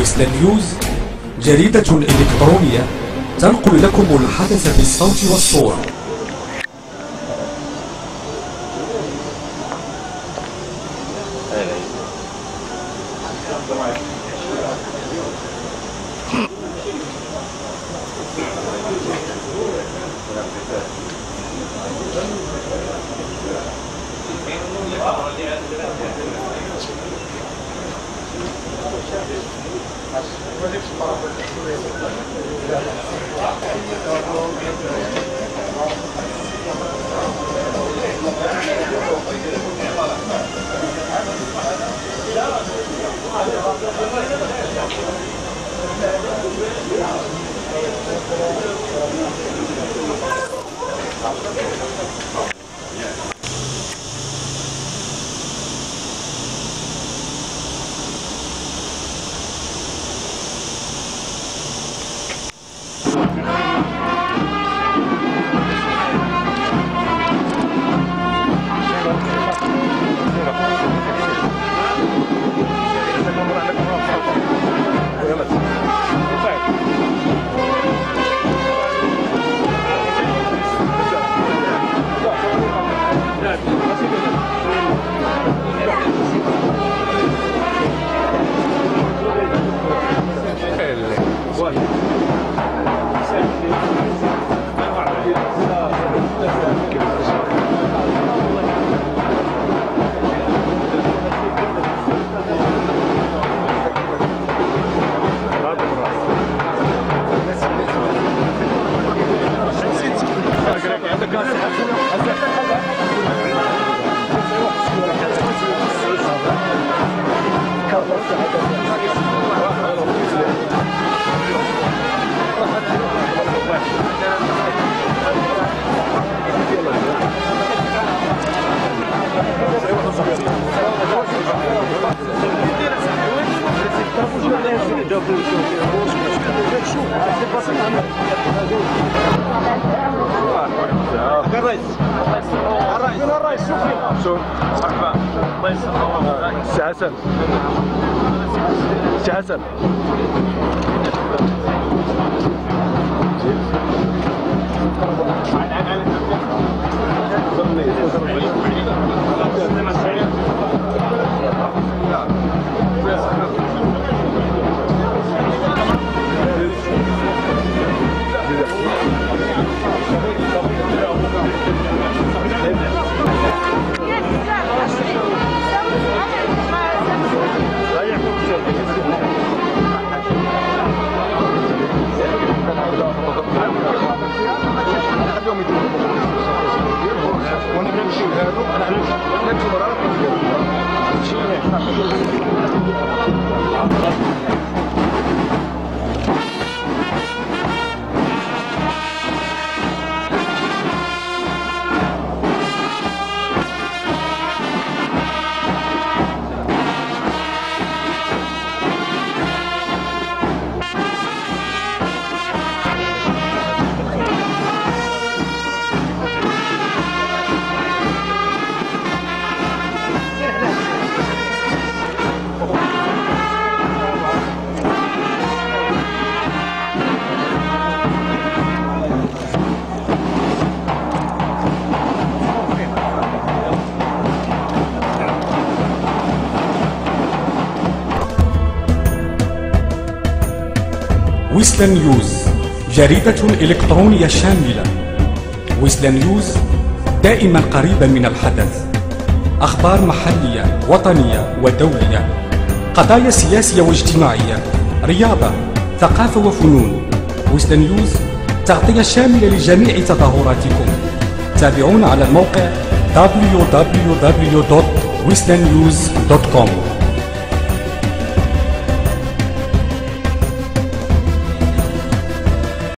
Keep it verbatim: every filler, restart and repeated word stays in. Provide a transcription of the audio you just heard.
ويسلان نيوز جريدة إلكترونية تنقل لكم الحدث بالصوت والصورة. سي حسن سي حسن ويسلان نيوز جريدة إلكترونية شاملة. ويسلان نيوز دائما قريبا من الحدث، أخبار محلية وطنية ودولية، قضايا سياسية واجتماعية، رياضة، ثقافة وفنون. ويسلان نيوز تغطية شاملة لجميع تظاهراتكم. تابعونا على الموقع دبليو دبليو دبليو دوت ويسلان نيوز دوت كوم.